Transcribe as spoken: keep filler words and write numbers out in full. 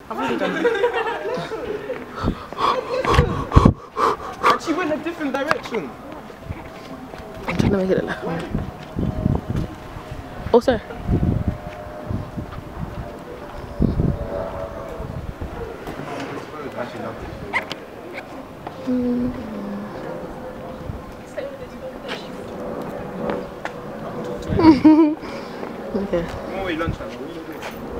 I've already done it. And she went a different direction. I'm trying to make it look like one. Also. Mm. Okay. I'm always lunchtime.